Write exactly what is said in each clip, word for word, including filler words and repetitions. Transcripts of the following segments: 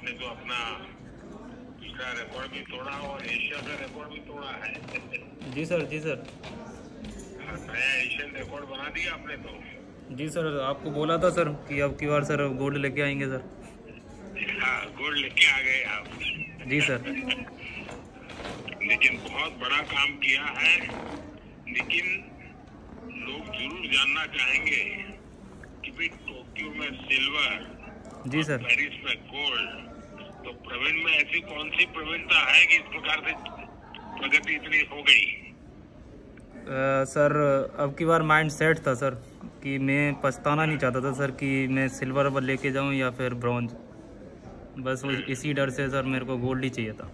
आपने तो अपना पिछला रिकॉर्ड भी तोड़ा और एशिया का रिकॉर्ड भी तोड़ा है। जी सर, जी सर। नया एशियन रिकॉर्ड बना दिया आपने तो। जी सर, आपको बोला था सर कि अब की बार सर गोल्ड लेके आएंगे सर। हाँ, गोल्ड लेके आ गए आप। जी सर। लेकिन बहुत बड़ा काम किया है। लेकिन लोग जरूर जानना चाहेंगे कि भाई टोक्यो में सिल्वर, जी सर। पेरिस में गोल्ड, तो प्रवीण में ऐसी कौन सी प्रवीणता है कि इस प्रकार से प्रगति इतनी हो गई? आ, सर अब की बार माइंड सेट था सर कि मैं पछताना नहीं चाहता था सर कि मैं सिल्वर पर लेके जाऊं या फिर ब्रॉन्ज। बस वो इसी डर से सर मेरे को गोल्ड ही चाहिए था।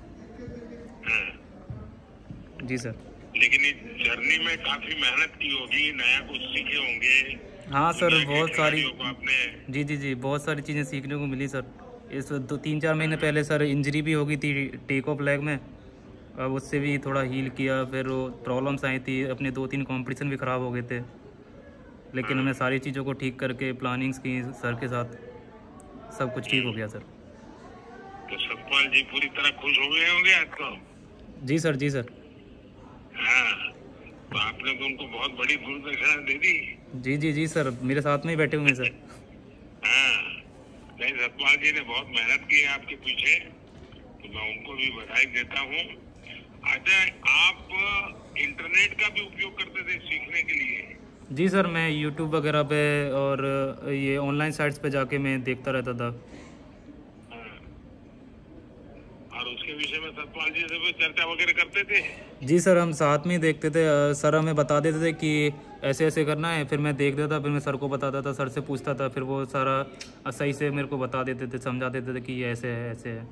जी सर। लेकिन इस जर्नी में काफी मेहनत की होगी, नया कुछ सीखे होंगे। हाँ सर, बहुत सारी आपने जी जी जी बहुत सारी चीज़ें सीखने को मिली सर। इस दो तीन चार महीने पहले सर इंजरी भी हो गई थी टेक ऑफ लेग में। अब उससे भी थोड़ा हील किया, फिर वो प्रॉब्लम्स आई थी, अपने दो तीन कंपटीशन भी ख़राब हो गए थे। लेकिन हमने सारी चीज़ों को ठीक करके प्लानिंग्स की सर के साथ, सब कुछ ठीक हो गया सर। तो सतपाल जी पूरी तरह खुश हो गए होंगे आज तो? जी सर, जी सर। हाँ, तो आपने तो उनको बहुत बड़ी गुरुदक्षिणा दे दी। जी जी जी सर, मेरे साथ में ही बैठे हुए हैं सर। हाँ, नहीं, सतपाल जी ने बहुत मेहनत की है आपके पीछे, तो मैं उनको भी बधाई देता हूँ। अच्छा, आप इंटरनेट का भी उपयोग करते थे सीखने के लिए? जी सर, मैं यूट्यूब वगैरह पे और ये ऑनलाइन साइट्स पे जाके मैं देखता रहता था। और उसके विषय में सतपाल जी से भी चर्चा वगैरह करते थे? जी सर, हम साथ में ही देखते थे। सर हमें बता देते थे कि ऐसे ऐसे करना है, फिर मैं देख देता था, फिर मैं सर को बताता था, सर से पूछता था, फिर वो सारा सही से मेरे को बता देते थे, समझा देते थे कि ये ऐसे है, ऐसे है।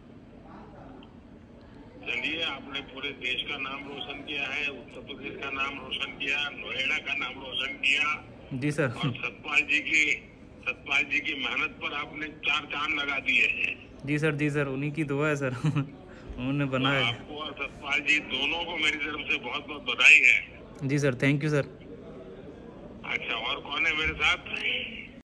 चलिए, आपने पूरे देश का नाम रोशन किया है, उत्तर प्रदेश का नाम रोशन किया, नोएडा का नाम रोशन किया। जी सर। और सतपाल जी की सतपाल जी की मेहनत पर आपने चार चांद लगा दिए हैं। जी सर, जी सर, उन्हीं की दुआ है सर। उन्होंने बनाया। तो आपको और सतपाल जी दोनों को मेरी तरफ से बहुत बहुत बधाई है। जी सर, थैंक यू सर। अच्छा, और कौन है मेरे साथ?